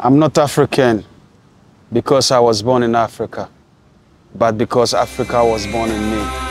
I'm not African because I was born in Africa, but because Africa was born in me.